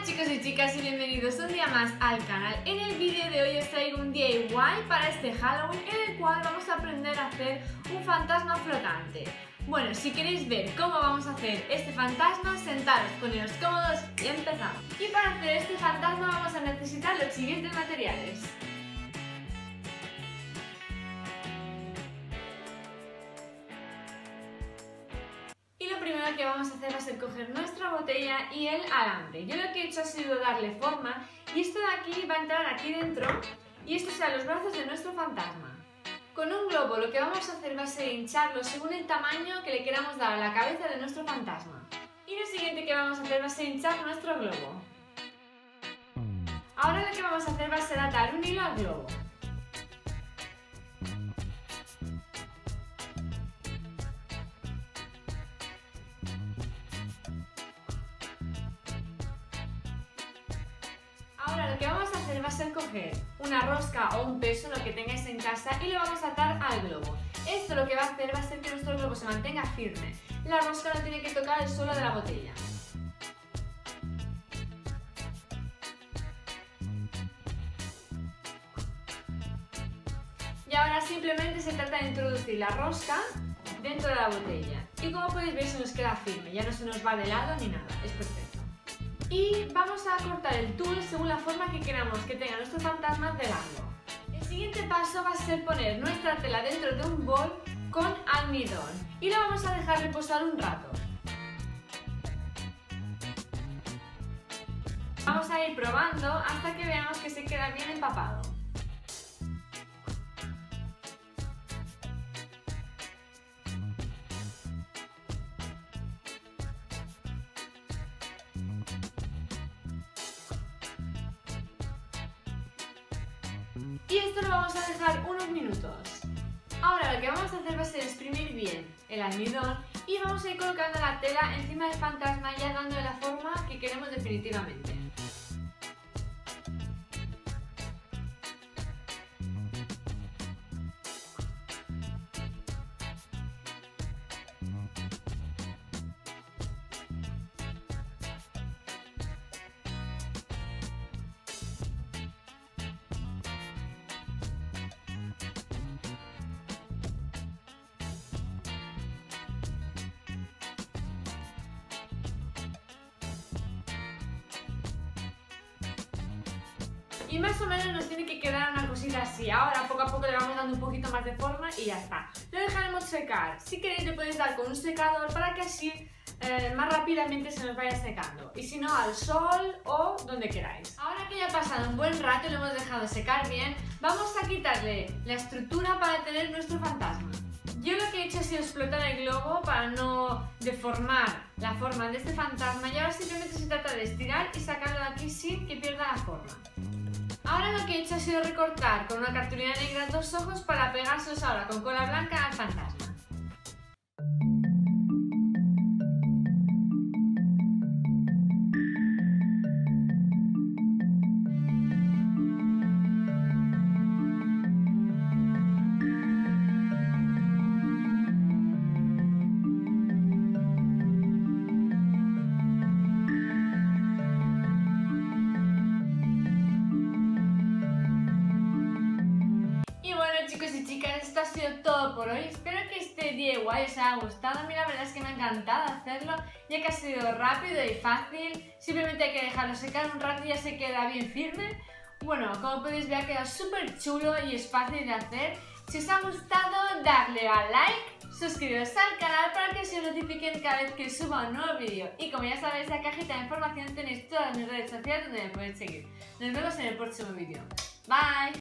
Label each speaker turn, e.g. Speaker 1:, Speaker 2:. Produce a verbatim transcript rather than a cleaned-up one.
Speaker 1: Hola chicos y chicas y bienvenidos un día más al canal. En el vídeo de hoy os traigo un D I Y para este Halloween en el cual vamos a aprender a hacer un fantasma flotante. Bueno, si queréis ver cómo vamos a hacer este fantasma, sentaros, poneros cómodos y empezamos. Y para hacer este fantasma vamos a necesitar los siguientes materiales. Y lo primero que vamos a hacer va a ser coger nuestra botella y el alambre. Yo lo que he hecho ha sido darle forma y esto de aquí va a entrar aquí dentro y estos serán los brazos de nuestro fantasma. Con un globo lo que vamos a hacer va a ser hincharlo según el tamaño que le queramos dar a la cabeza de nuestro fantasma. Y lo siguiente que vamos a hacer va a ser hinchar nuestro globo. Ahora lo que vamos a hacer va a ser atar un hilo al globo. Ahora lo que vamos a hacer va a ser coger una rosca o un peso, lo que tengáis en casa, y lo vamos a atar al globo. Esto lo que va a hacer va a ser que nuestro globo se mantenga firme. La rosca no tiene que tocar el suelo de la botella. Y ahora simplemente se trata de introducir la rosca dentro de la botella. Y como podéis ver se nos queda firme, ya no se nos va de lado ni nada, es perfecto. Y vamos a cortar el tul según la forma que queramos que tenga nuestro fantasma de largo. El siguiente paso va a ser poner nuestra tela dentro de un bol con almidón y lo vamos a dejar reposar un rato. Vamos a ir probando hasta que veamos que se queda bien empapado. Y esto lo vamos a dejar unos minutos. Ahora lo que vamos a hacer va a ser exprimir bien el almidón y vamos a ir colocando la tela encima del fantasma ya dándole la forma que queremos definitivamente. Y más o menos nos tiene que quedar una cosita así. Ahora poco a poco le vamos dando un poquito más de forma y ya está. Lo dejaremos secar. Si queréis le podéis dar con un secador para que así eh, más rápidamente se nos vaya secando. Y si no, al sol o donde queráis. Ahora que ya ha pasado un buen rato y lo hemos dejado secar bien, vamos a quitarle la estructura para tener nuestro fantasma. Yo lo que he hecho ha sido explotar el globo para no deformar la forma de este fantasma y ahora simplemente se trata de estirar y sacarlo de aquí sin que pierda la forma. Ahora lo que he hecho ha sido recortar con una cartulina negra dos ojos para pegárselos ahora con cola blanca al fantasma. Chicos y chicas, esto ha sido todo por hoy. Espero que este D I Y os haya gustado. A mí la verdad es que me ha encantado hacerlo, ya que ha sido rápido y fácil. Simplemente hay que dejarlo secar un rato y ya se queda bien firme. Bueno, como podéis ver, ha quedado súper chulo y es fácil de hacer. Si os ha gustado, darle a like, suscribiros al canal para que se os notifiquen cada vez que suba un nuevo vídeo. Y como ya sabéis, en la cajita de información tenéis todas mis redes sociales donde me podéis seguir. Nos vemos en el próximo vídeo. Bye.